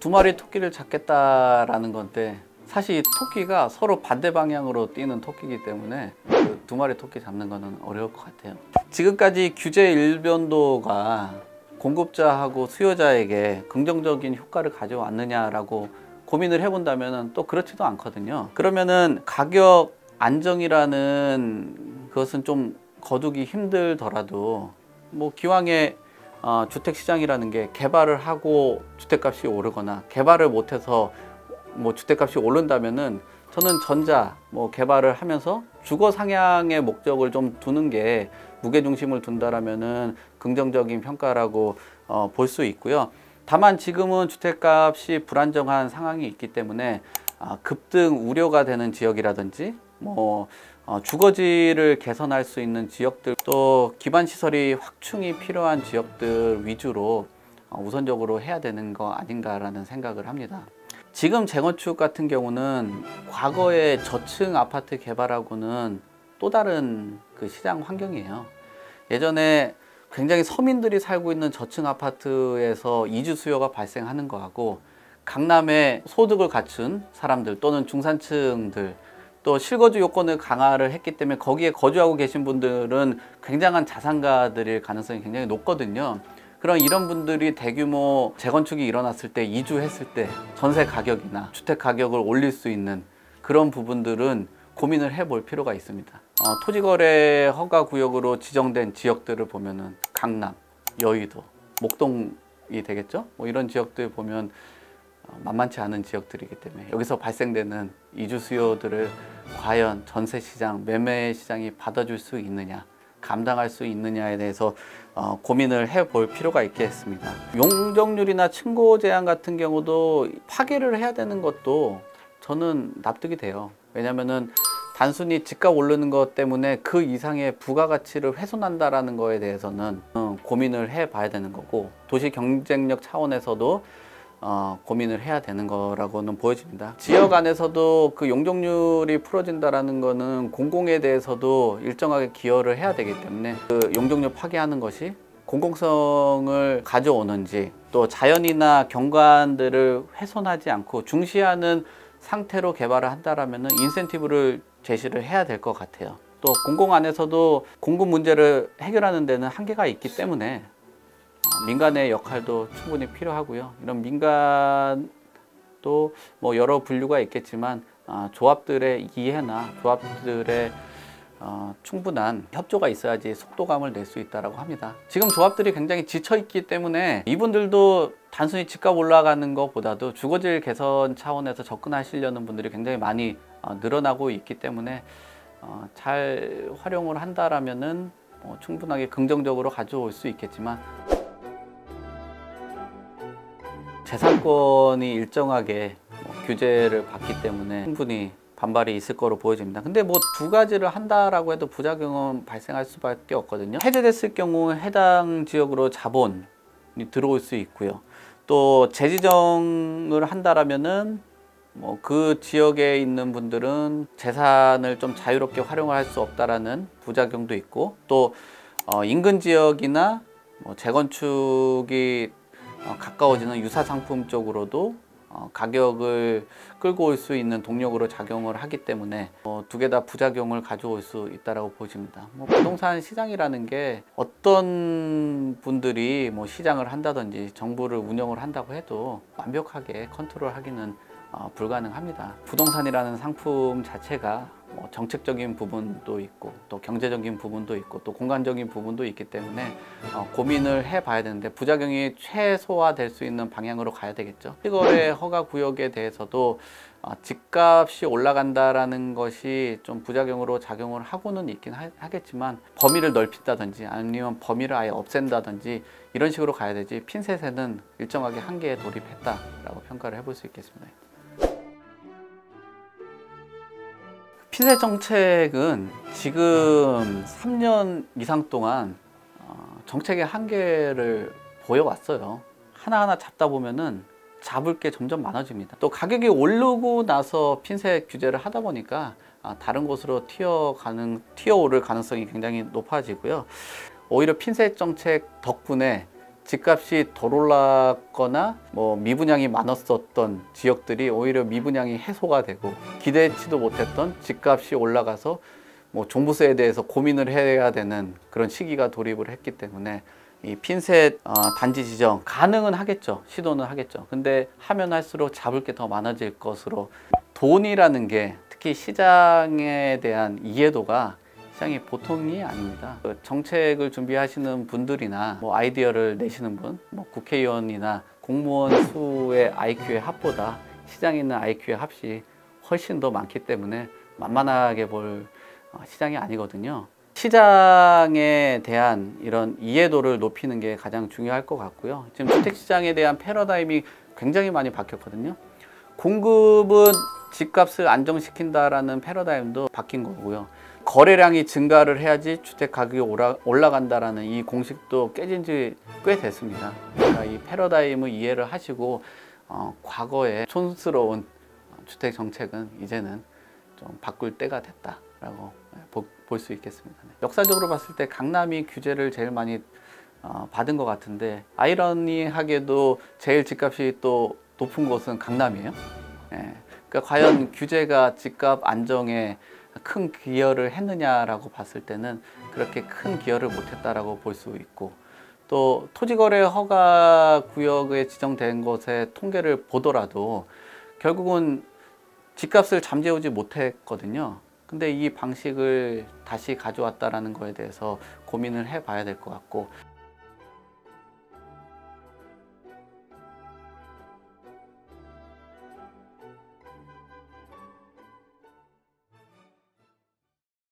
두 마리 토끼를 잡겠다라는 건데 사실 이 토끼가 서로 반대 방향으로 뛰는 토끼이기 때문에 그 두 마리 토끼 잡는 거는 어려울 것 같아요. 지금까지 규제 일변도가 공급자하고 수요자에게 긍정적인 효과를 가져왔느냐라고 고민을 해본다면 또 그렇지도 않거든요. 그러면은 가격 안정이라는 그것은 좀 거두기 힘들더라도 뭐 기왕에 주택시장이라는 게 개발을 하고 주택값이 오르거나 개발을 못해서 뭐 주택값이 오른다면은 저는 전자 뭐 개발을 하면서 주거 상향의 목적을 좀 두는 게 무게중심을 둔다라면은 긍정적인 평가라고 볼 수 있고요. 다만 지금은 주택값이 불안정한 상황이 있기 때문에 급등 우려가 되는 지역이라든지 뭐 주거지를 개선할 수 있는 지역들, 또 기반시설이 확충이 필요한 지역들 위주로 우선적으로 해야 되는 거 아닌가라는 생각을 합니다. 지금 재건축 같은 경우는 과거의 저층 아파트 개발하고는 또 다른 그 시장 환경이에요. 예전에 굉장히 서민들이 살고 있는 저층 아파트에서 이주 수요가 발생하는 거하고 강남에 소득을 갖춘 사람들 또는 중산층들, 또 실거주 요건을 강화를 했기 때문에 거기에 거주하고 계신 분들은 굉장한 자산가들일 가능성이 굉장히 높거든요. 그럼 이런 분들이 대규모 재건축이 일어났을 때, 이주했을 때 전세 가격이나 주택 가격을 올릴 수 있는 그런 부분들은 고민을 해볼 필요가 있습니다. 토지거래 허가구역으로 지정된 지역들을 보면은 강남, 여의도, 목동이 되겠죠? 뭐 이런 지역들 보면 만만치 않은 지역들이기 때문에 여기서 발생되는 이주 수요들을 과연 전세시장, 매매시장이 받아줄 수 있느냐, 감당할 수 있느냐에 대해서 고민을 해볼 필요가 있겠습니다. 용적률이나 층고 제한 같은 경우도 파괴를 해야 되는 것도 저는 납득이 돼요. 왜냐면은 단순히 집값 오르는 것 때문에 그 이상의 부가가치를 훼손한다라는 거에 대해서는 고민을 해봐야 되는 거고, 도시 경쟁력 차원에서도 고민을 해야 되는 거라고는 보여집니다. 지역 안에서도 그 용적률이 풀어진다라는 거는 공공에 대해서도 일정하게 기여를 해야 되기 때문에 그 용적률 파괴하는 것이 공공성을 가져오는지, 또 자연이나 경관들을 훼손하지 않고 중시하는 상태로 개발을 한다라면 인센티브를 제시를 해야 될 것 같아요. 또 공공 안에서도 공급 문제를 해결하는 데는 한계가 있기 때문에 민간의 역할도 충분히 필요하고요. 이런 민간도 뭐 여러 분류가 있겠지만 조합들의 이해나 조합들의 충분한 협조가 있어야지 속도감을 낼 수 있다고 합니다. 지금 조합들이 굉장히 지쳐 있기 때문에 이분들도 단순히 집값 올라가는 것보다도 주거질 개선 차원에서 접근하시려는 분들이 굉장히 많이 늘어나고 있기 때문에 잘 활용을 한다라면은 충분하게 긍정적으로 가져올 수 있겠지만, 재산권이 일정하게 규제를 받기 때문에 충분히 반발이 있을 거로 보여집니다. 근데 뭐 두 가지를 한다라고 해도 부작용은 발생할 수밖에 없거든요. 해제됐을 경우 해당 지역으로 자본이 들어올 수 있고요. 또 재지정을 한다라면은 뭐 그 지역에 있는 분들은 재산을 좀 자유롭게 활용할 수 없다라는 부작용도 있고, 또 인근 지역이나 뭐 재건축이 가까워지는 유사상품 쪽으로도 가격을 끌고 올 수 있는 동력으로 작용을 하기 때문에 두 개 다 부작용을 가져올 수 있다고 보십니다. 뭐 부동산 시장이라는 게 어떤 분들이 뭐 시장을 한다든지 정부를 운영을 한다고 해도 완벽하게 컨트롤하기는 불가능합니다. 부동산이라는 상품 자체가 뭐 정책적인 부분도 있고 또 경제적인 부분도 있고 또 공간적인 부분도 있기 때문에 고민을 해봐야 되는데 부작용이 최소화될 수 있는 방향으로 가야 되겠죠. 토지거래 허가 구역에 대해서도 집값이 올라간다라는 것이 좀 부작용으로 작용을 하고는 있긴 하겠지만 범위를 넓힌다든지 아니면 범위를 아예 없앤다든지 이런 식으로 가야 되지, 핀셋에는 일정하게 한계에 돌입했다라고 평가를 해볼 수 있겠습니다. 핀셋 정책은 지금 3년 이상 동안 정책의 한계를 보여왔어요. 하나하나 잡다 보면은 잡을 게 점점 많아집니다. 또 가격이 오르고 나서 핀셋 규제를 하다 보니까 다른 곳으로 튀어오를 가능성이 굉장히 높아지고요. 오히려 핀셋 정책 덕분에 집값이 덜 올랐거나 뭐 미분양이 많았었던 지역들이 오히려 미분양이 해소가 되고, 기대치도 못했던 집값이 올라가서 뭐 종부세에 대해서 고민을 해야 되는 그런 시기가 돌입을 했기 때문에 이 핀셋 단지 지정 가능은 하겠죠. 시도는 하겠죠. 근데 하면 할수록 잡을 게 더 많아질 것으로, 돈이라는 게 특히 시장에 대한 이해도가 시장이 보통이 아닙니다. 정책을 준비하시는 분들이나 뭐 아이디어를 내시는 분, 뭐 국회의원이나 공무원 수의 IQ의 합보다 시장에 있는 IQ의 합이 훨씬 더 많기 때문에 만만하게 볼 시장이 아니거든요. 시장에 대한 이런 이해도를 높이는 게 가장 중요할 것 같고요. 지금 주택시장에 대한 패러다임이 굉장히 많이 바뀌었거든요. 공급은 집값을 안정시킨다라는 패러다임도 바뀐 거고요. 거래량이 증가를 해야지 주택 가격이 올라간다라는 이 공식도 깨진 지 꽤 됐습니다. 그러니까 이 패러다임을 이해를 하시고 과거의 촌스러운 주택 정책은 이제는 좀 바꿀 때가 됐다라고 볼 수 있겠습니다. 역사적으로 봤을 때 강남이 규제를 제일 많이 받은 것 같은데, 아이러니하게도 제일 집값이 또 높은 곳은 강남이에요. 그러니까 과연 규제가 집값 안정에 큰 기여를 했느냐라고 봤을 때는 그렇게 큰 기여를 못했다라고 볼 수 있고, 또 토지거래 허가 구역에 지정된 것의 통계를 보더라도 결국은 집값을 잠재우지 못했거든요. 근데 이 방식을 다시 가져왔다라는 거에 대해서 고민을 해봐야 될 것 같고,